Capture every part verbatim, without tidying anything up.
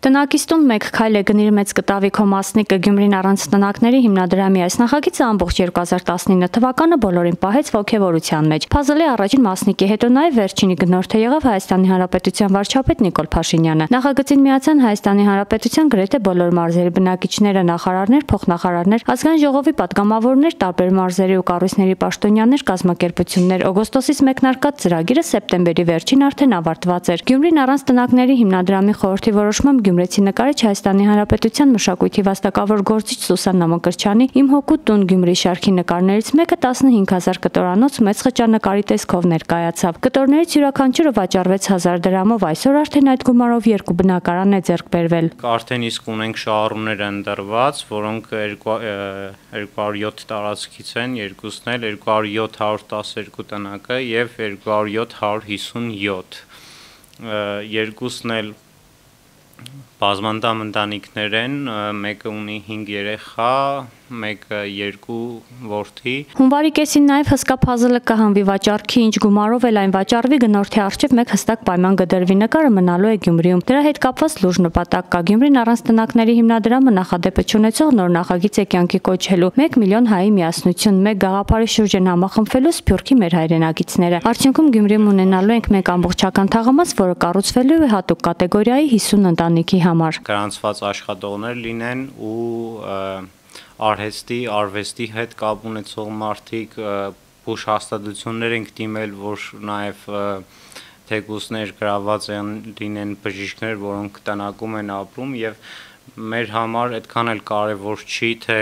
Տնակից տուն մեկ քայլ է գնիր մեծ կտավի քո մասնիկը Գյումրին առանց տնակների հիմնադրամի այս նախագիծը ամբողջ երկու հազար տասնինը թվականը բոլորին պահեց ոգևորության մեջ։ Փազլի առաջին մասնիկի հետո նաև վերջինի գնորդը եղավ Հայաստանի Հանրապետության վարչապետ Նիկոլ Փաշինյանը։ Նախագծին միացան Հայաստանի Հանրապետության գրեթե բոլոր մարզերի բնակիչները, նախարարներ, փոխնախարարներ, ազգային ժողովի պատգամավորներ, տարբեր մարզերի ու կառույցների պաշտոնյաներ, կազմակերպություններ։ Օգոստոսից մեկնարկած ծրագիրը սեպտեմբերի վերջին արդեն ավարտված էր։ Գյումրին առանց տնակների հիմնադրամի խորհրդի որոշմամբ Գյումրեցի նկարիչ Հայաստանի Հանրապետության մշակույթի վաստակավոր գործիչ Սուսաննա Մկրտչյանի «Իմ հոգու տուն» Գյումրի շարքի նկարներից մեկը տասնհինգ հազար կտորանոց մեծ խճանկարի տեսքով ներկայացավ։ Կտորներից յուրաքանչյուրը վաճառվեց հազար դրամով, այսօր արդեն այդ գումարով երկու բնակարան է ձեռք բերվել։ Արդեն իսկ ունենք շահառուներ ընդրված, որոնք երկու հարյուր յոթ տարածքից են, երկուսն էլ երկու հազար յոթ հարյուր տասներկու տնակը եւ երկու հազար յոթ հարյուր հիսուն յոթ, երկուսն էլ բազմանդամ ընտանիքներ են, մեկը ունի հինգ երեխա, մեկը երկու որդի։ Հունվարի կեսին նաև հսկա փազլը կհանվի վաճառքի, ինչ գումարով էլ այն վաճառվի, գնորդի առջև մեկ հստակ պայման կդրվի՝ նկարը մնալու է Գյումրիում։ Դրա հետ կապված լուրջ նպատակ կա։ Գյումրին առանց տնակների հիմնադրամը նախադեպը չունեցող նոր նախագիծ է կյանքի կոչելու։ մեկ միլիոն հայի միասնություն, մեկ գաղափարի շուրջ են համախմբվելու Սփյուռքի մեր հայրենակիցները։ Արդյունքում Գյումրիում ունենալու ենք մեկ ամբողջական թաղամաս, որը կառուցվելու է հատուկ կատեգորիայի հիսուն ընտանիքի համար։ Գրանցված աշխատողներ լինեն ու արհեստի, արվեստի հետ կապ ունեցող մարդիկ, բուժ հաստատություններ ենք դիմել, որ նաև թեկուզներ գրաված են լինեն բժիշկներ, որոնք տնակում են ապրում, եւ մեր համար այդքան էլ կարևոր չի, թե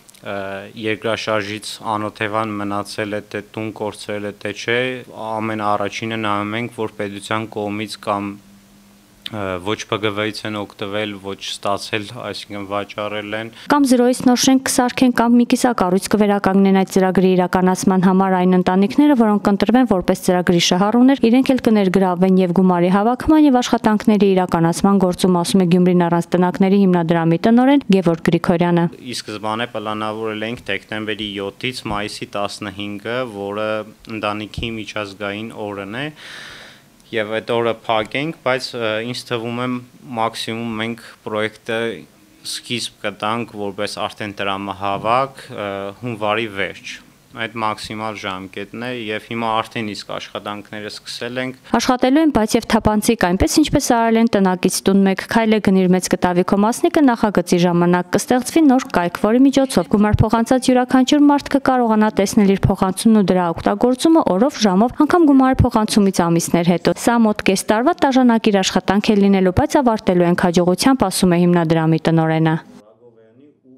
երկրաշարժից անօթևան մնացել է, թե տուն կորցրել է, թե չէ, ամեն առաջինը նայում ենք, որ պետության կողմից կամ ոչ P G V-ից են օգտվել, ոչ ստացել, այսինքն վաճառել են։ Կամ զրոյից նոր շենք կսարքեն, կամ մի կիսակառույց կվերականգնեն այդ ծրագրի իրականացման համար այն ընտանիքները, որոնք կընտրվեն որպես ծրագրի շահառուներ, իրենք էլ կներգրավվեն եւ գումարի հավաքման եւ աշխատանքների իրականացման գործում, ասում է Գյումրին առանց տնակների հիմնադրամի տնօրեն Գևորգ Գրիգորյանը։ Ի սկզբանե պլանավորել ենք դեկտեմբերի յոթից մայիսի տասնհինգը, որը ընտանիքի միջազգային օրն է, եւ այդ օրը փակենք, բայց ինձ թվում է մաքսիմում մենք պրոյեկտը սկիզբ կտանք որպես արդեն տրամահավաք հունվարի վերջ։ Այդ մաքսիմալ ժամկետն է եւ հիմա արդեն իսկ աշխատանքները սկսել ենք։ Աշխատելու են բայց եւ թափանցիկ, այնպես ինչպես արել են տնակից տուն մեկ քայլ է գնիր մեծ կտավի քո մասնիկը նախագծի ժամանակ կստեղծվի նոր կայք, որի միջոցով գումար փոխանցած յուրաքանչյուր մարդ կկարողանա տեսնել իր փոխանցումն ու դրա օգտագործումը օրով, ժամով, անգամ գումարի փոխանցումից ամիսներ հետո։ Սա մոտ կես տարվա տաժանակիր աշխատանք է լինելու, բայց ավարտելու ենք հաջողությամբ, ասում է հիմնադրամի տնօրենը։